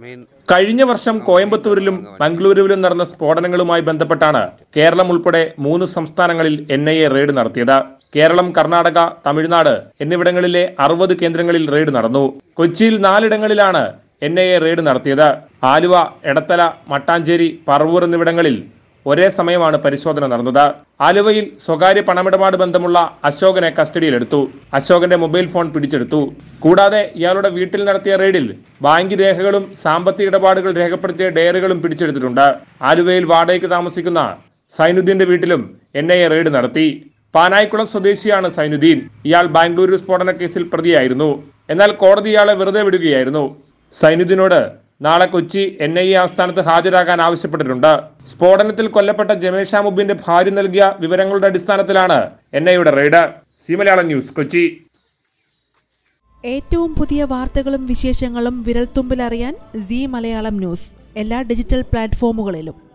കഴിഞ്ഞ വർഷം കോയമ്പത്തൂരിലും ബംഗളൂരുവിലും നടന്ന സ്ഫോടനങ്ങളുമായി ബന്ധപ്പെട്ടാണ് കേരളം ഉൾപ്പെടെ 3 സംസ്ഥാനങ്ങളിൽ NIA റെയ്ഡ് നടത്തിയത്. കേരളം, കർണാടക, തമിഴ്നാട് എന്നിവിടങ്ങളിലെ 60 കേന്ദ്രങ്ങളിൽ റെയ്ഡ് നടന്നു. കൊച്ചിയിൽ 4 ഇടങ്ങളിലാണ് NIA റെയ്ഡ് നടത്തിയത്. ആലുവ, എടത്തല, മട്ടാഞ്ചേരി, പറവൂർ എന്നിവിടങ്ങളിൽ ഒരേ സമയമാണ് പരിശോധന നടന്നത്. ആലുവയിൽ സ്വകാര്യ പണമിടപാട് ബന്ധമുള്ള അശോകനെ കസ്റ്റഡിയിലെടുത്തു. അശോകന്റെ മൊബൈൽ ഫോൺ പിടിച്ചെടുത്തു. കൂടാതെ ഇയാളുടെ വീട്ടിൽ നടത്തിയ റെയ്ഡിൽ ബാങ്ക് രേഖകളും സാമ്പത്തിക ഇടപാടുകൾ രേഖപ്പെടുത്തിയ ഡയറികളും പിടിച്ചെടുത്തിട്ടുണ്ട്. ആലുവയിൽ വാടകയ്ക്ക് താമസിക്കുന്ന സൈനുദ്ദീന്റെ വീട്ടിലും NIA റെയ്ഡ് നടത്തി. പാനായിക്കുളം സ്വദേശിയാണ് സൈനുദ്ദീൻ. ഇയാൾ ബാംഗ്ലൂരു സ്ഫോടന കേസിൽ പ്രതിയായിരുന്നു. എന്നാൽ കോടതി ഇയാളെ വെറുതെ വിടുകയായിരുന്നു. സൈനുദ്ദീനോട് നാളെ കൊച്ചി NIA ആസ്ഥാനത്ത് ഹാജരാകാൻ ആവശ്യപ്പെട്ടിട്ടുണ്ട്. സ്ഫോടനത്തിൽ കൊല്ലപ്പെട്ട ജമേഷ മുബിന്റെ ഭാര്യ നൽകിയ വിവരങ്ങളുടെ അടിസ്ഥാനത്തിലാണ് NIAയുടെ റെയ്ഡ്. സി മലയാളം ന്യൂസ്, കൊച്ചി. ഏറ്റവും പുതിയ വാർത്തകളും വിശേഷങ്ങളും വിരൽത്തുമ്പിലറിയാൻ സി മലയാളം ന്യൂസ് എല്ലാ ഡിജിറ്റൽ പ്ലാറ്റ്ഫോമുകളിലും.